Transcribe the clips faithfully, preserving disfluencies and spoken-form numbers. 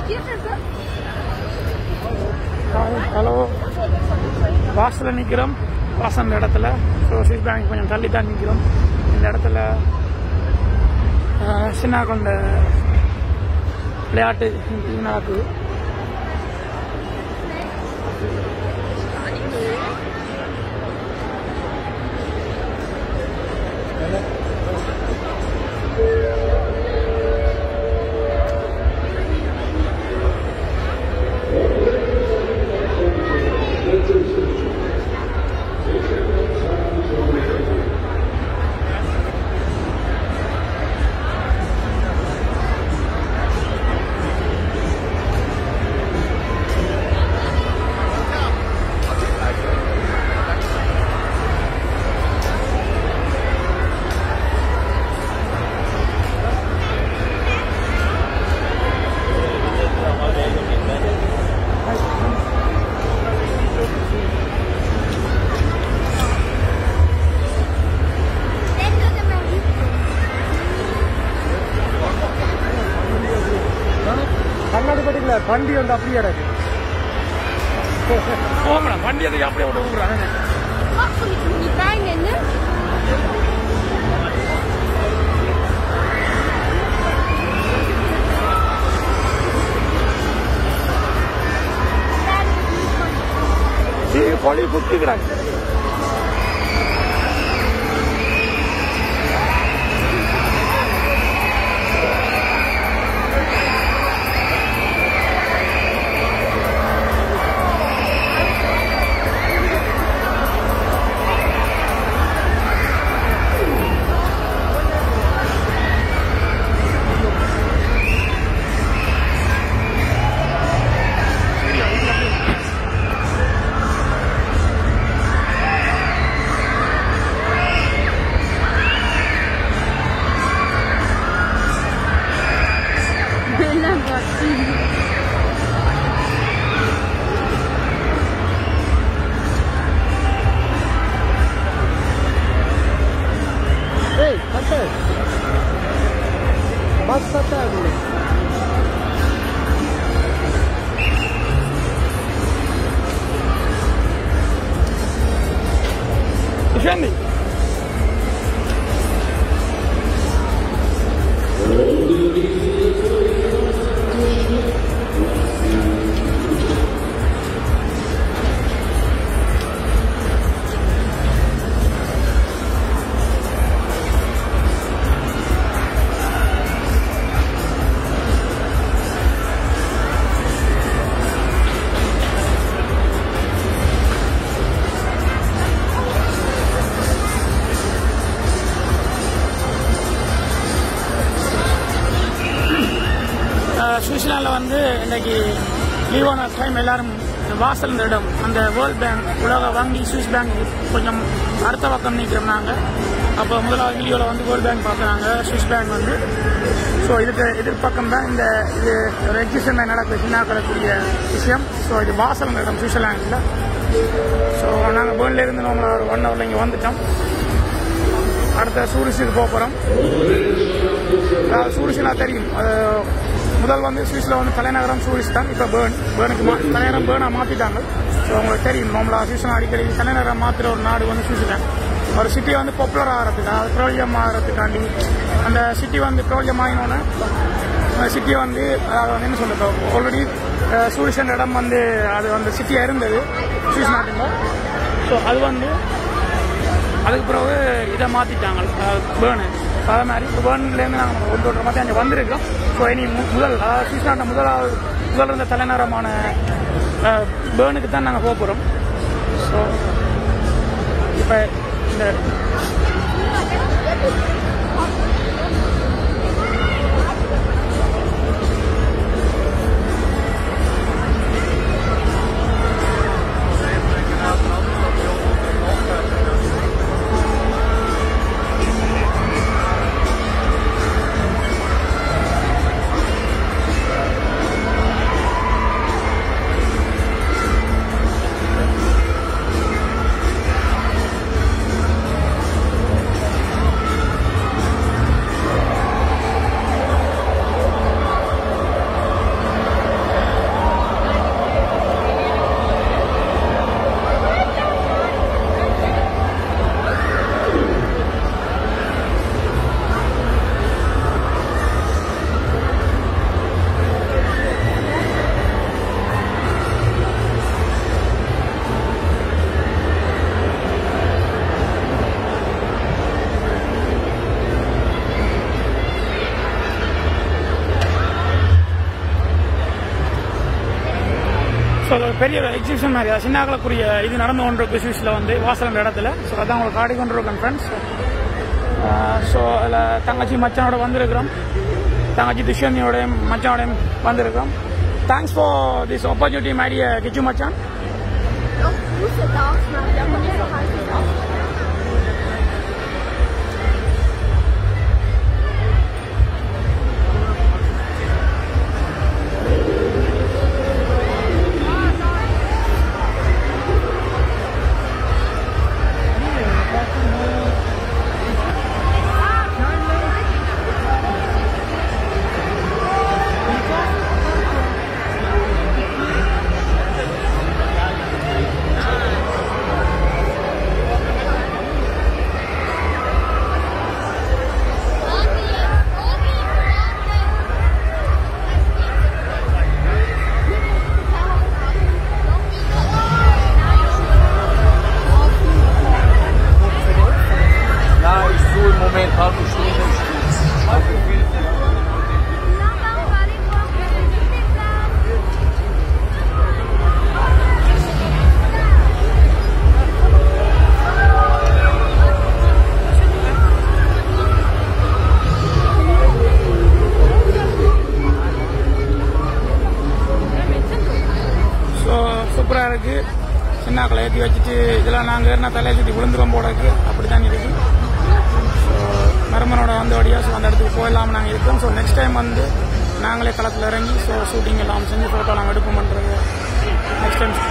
Hello, வாசலில் நிற்கிறோம். வாசல் இடத்துல ஸோ ஸ்விஸ் பேங்க் கொஞ்சம் தள்ளி தான் நிற்கிறோம். இந்த இடத்துல சின்ன கொண்ட விளையாட்டு நடக்குது. வண்டி வந்து அப்படியே இருக்கு. போங்கடா, வண்டி அதை அப்படியே விட்டு விடுறாங்க. கொழி குத்திக்கிறாங்க. Defending. சுவிட்சர்லாண்டில் வந்து இன்னைக்கு லீவான டைம் எல்லாரும் வாசல் இந்த இடம் அந்த வேர்ல்ட் பேங்க் உலக வங்கி சுவிஸ் பேங்க் கொஞ்சம் அடுத்த பக்கம் நிற்கிறோம் நாங்கள். அப்போ முதலாவது வீடியோவில் வந்து வேர்ல்ட் பேங்க் பார்க்குறாங்க, சுவிஸ் பேங்க் வந்து. ஸோ இதுக்கு எதிர்பக்கம் தான் இந்த இது ஒரு எக்ஸிபிஷன் நடக்கிற சின்னாக்கக்கூடிய விஷயம். ஸோ இது வாசல் இந்த இடம் சுவிட்சர்லாண்டில். ஸோ நாங்கள் பேர்ன்லேருந்து நம்மள ஒரு ஒன் ஹவரில் இங்கே வந்துட்டோம். அடுத்த சூரிஸுக்கு போக போகிறோம். சூரிஸ்னா தெரியும், அது முதல் வந்து சுவிஸில் வந்து தலைநகரம் சூரிஸ் தான். இப்போ பேர்ன் பேர்னுக்கு மா தலைநகரம் பேர்னாக மாற்றிட்டாங்க. ஸோ உங்களுக்கு தெரியும், நம்மளா சுவிஸ்லாம் அடிக்கடி தலைநகரம் மாற்றுற ஒரு நாடு வந்து சுவிஸ்லாண்ட். ஒரு சிட்டி வந்து பாப்புலர் ஆகிறதுக்கு, அதாவது ப்ரோலியம் ஆகிறதுக்காண்டி அந்த சிட்டி வந்து ப்ரோலியம் ஆகினோன்னு அந்த சிட்டியை வந்து அதாவது வந்து என்ன சொல்கிறது, ஆல்ரெடி சூரிஸ் என்ற இடம் வந்து அது வந்து சிட்டியாக இருந்தது சுவிஸ் நாட்டில். ஸோ அது வந்து அதுக்கு பிறகு இதை மாற்றிட்டாங்க பேர்னு. அதே மாதிரி இப்போ பேர்ன்லேருந்து நாங்கள் ஒன்று ஒன்றரை மாதிரி அங்கே வந்திருக்கோம். ஸோ இனி முதல் அதாவது சுவிஸ் நாட்டில் முதலாவது முதல் இருந்த தலைநகரமான பேர்னுக்கு தான் நாங்கள் போக போகிறோம். ஸோ இப்போ இந்த ஸோ பெரிய எக்ஸிபிஷன் மாதிரி சின்னாக்களுக்குரிய இது நடந்து கொண்டிருக்கு சுவிஸில் வந்து வாசல் இடத்துல. ஸோ அதான் உங்களுக்கு காடி கொண்டிருக்கேன் ஃப்ரெண்ட்ஸ். ஸோ அதில் தங்கச்சி மச்சானோட வந்திருக்கிறோம், தங்கச்சி துஷ்யந்தியோடையும் மச்சானோடையும் வந்திருக்கிறோம். தேங்க்ஸ் ஃபார் திஸ் ஆப்பர்ச்சுனிட்டி மேடிய கிச்சு மச்சான். சூப்பராக இருக்குது. சின்னாக்களை ஏற்றி வச்சுட்டு இதெல்லாம் நாங்கள் ஏறினா தலையை சுற்றி விழுந்துரும் போட இருக்குது. அப்படி தான் இருக்குது. ஸோ மருமனோட வந்த வழியாக ஸோ அந்த இடத்துக்கு போயிடலாமல் நாங்கள் இருக்கோம். ஸோ நெக்ஸ்ட் டைம் வந்து நாங்களே களத்தில் இறங்கி ஸோ ஷூட்டிங் எல்லாம் செஞ்சு ஃபோட்டோ நாங்கள் எடுப்போம் பண்ணுறது நெக்ஸ்ட் டைம்.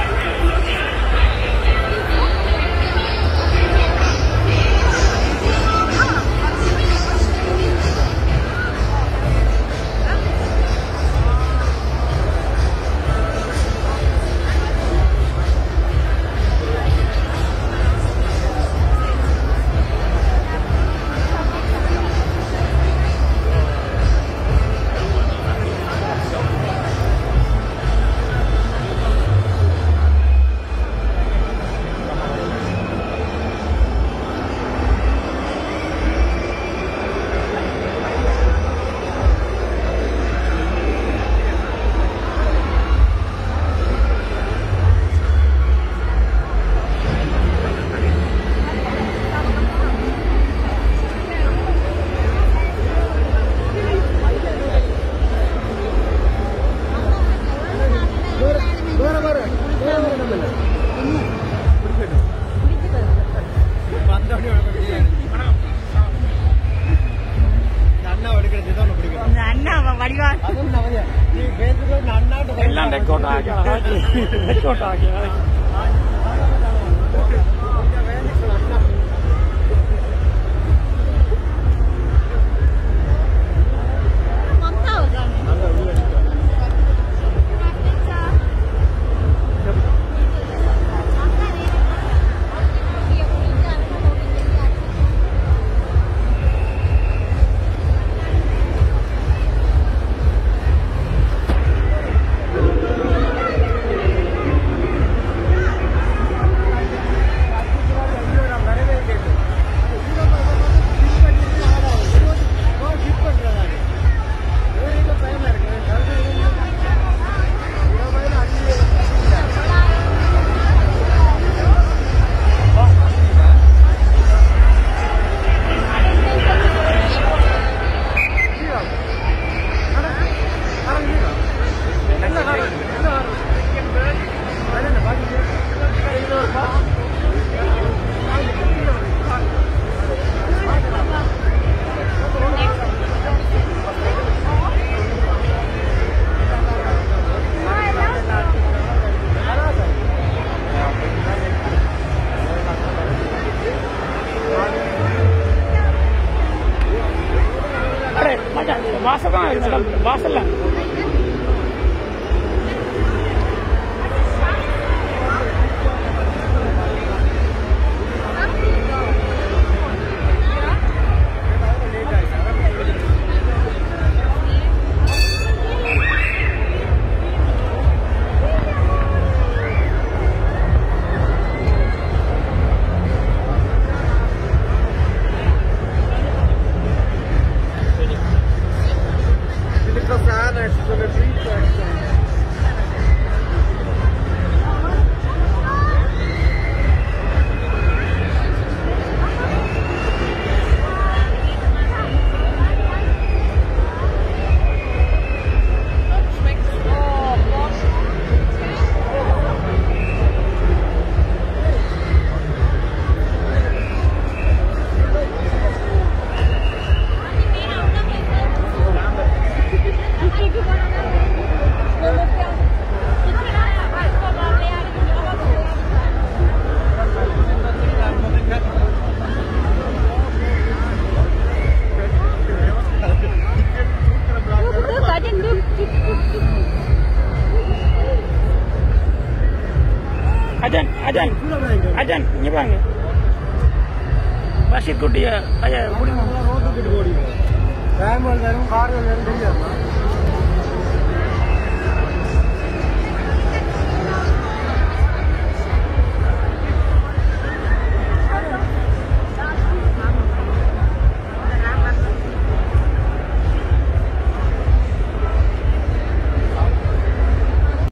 எல்லாம் ரெக்கார்ட் ஆகி ரெக்கார்ட் ஆகி வாசல் வாசல்ல பாருங்க பஷீர் குட்டிய ஐயா ரோட்டு கிட்ட ஓடிங்க கார்கள் தெரியாது